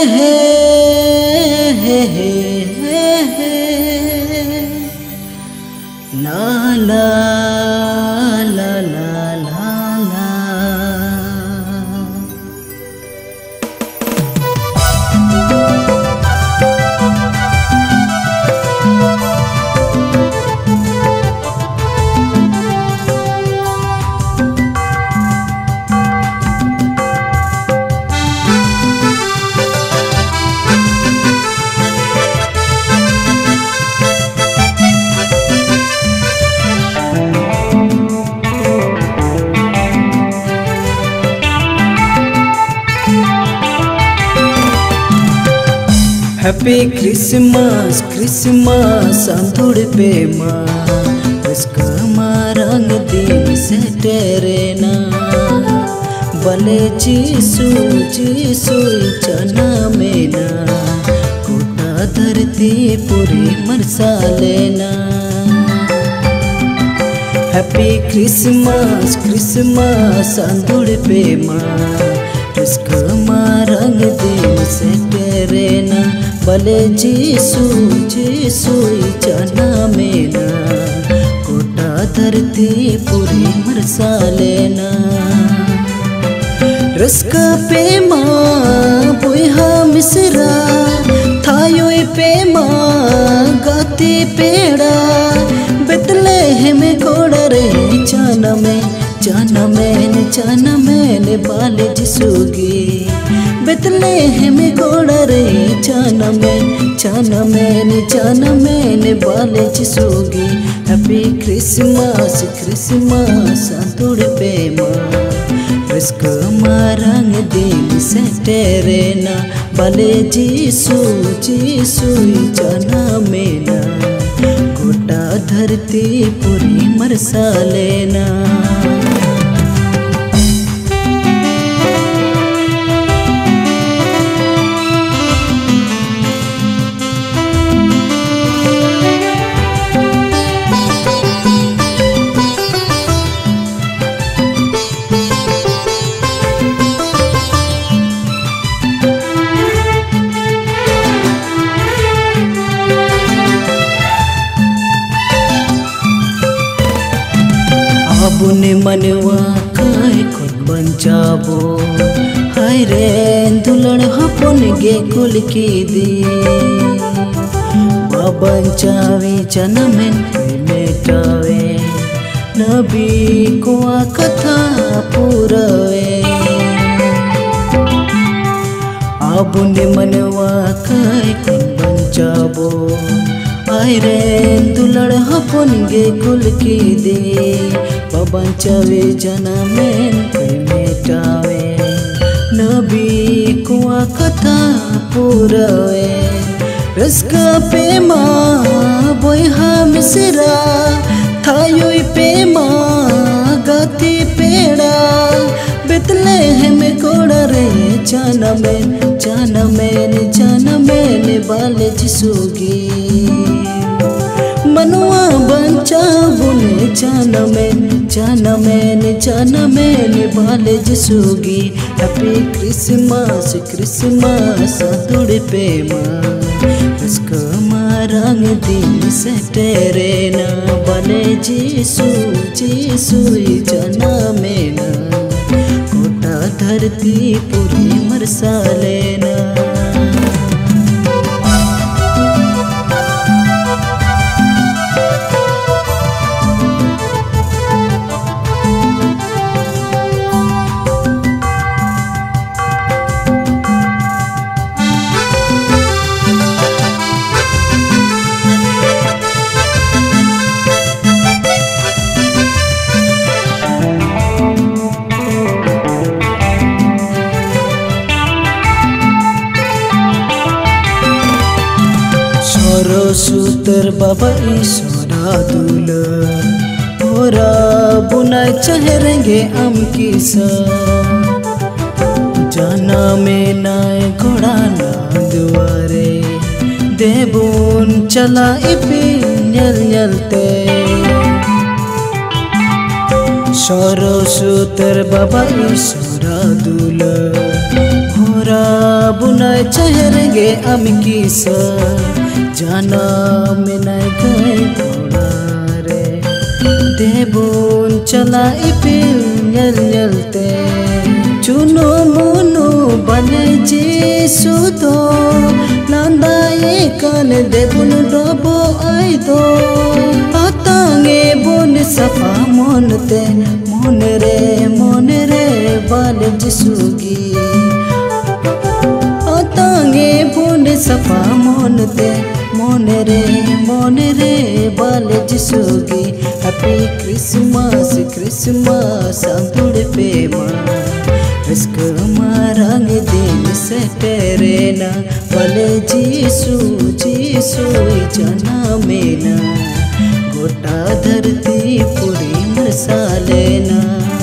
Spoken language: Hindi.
La la la la la la. Happy Christmas, Christmas, Santur Pema, Uska marang din se terena, Bale Jisu, Jisu chana mena, Kota dharti puri marsa lena. Happy Christmas, Christmas, Santur Pema, Uska marang din se terena. Bale Jisu, Jisu chana mena, Kota dharti puri marsa lena. Raska pema buiha misra, thayoi pema gati peda, Bethlehem kodare chana mein Bale Jisugi. Bethlehem kodare chana mein Bale Jisugi. Happy Christmas, Christmas, Santur Pema, Uska marang din se terena, Bale Jisu, Jisu chana mena, Kota dharti puri marsa lena. Abune manwa kai khud banchabo, hai re dulan hapon ge kul ki di. Babanchavi janamen metawe, nabi ko katha purave. Abune manwa kai khud banchabo, hai re dulan hapon ge kul ki di. Babanchavi janamen metawe, nabi ko katha purave. Raska pema buiha misra, thayoi pema gati peda, Bethlehem kodare chana mein Bale Jisugi. Manua bancha bune chana mein Bale Jisugi. Happy Christmas, Christmas, Santur Pema, Uska marang din se terena, Bale Jisu, Jisu chana mena, Kota dharti puri marsa lena. Sutar Baba Isora Dula, Ora Buna Chahrenge am kisa, Jana mena koda na duare, Debun chala ipi nyal nyalte. Soro Sutar Baba Isora Dula, भोरा बुनाय चेहरेगे अमकीस जाना में न गए घोड़ा रे देबुन चला इपिल नल नलते चुनो मुनु बने जीसु दो लांदाए कान देबुन डोबो आई दो आतांगे बुन सफा मोनते मोन रे बाल जिसुगी आतांगे बुन सफा मोनते मोन रे बाल जिसुगी हैप्पी क्रिसमस अंतुड़ पेमा रिस्क मारंग दिन से तेरेना भले जीसु जना मेना गोटा धरती पूरी मसालेना।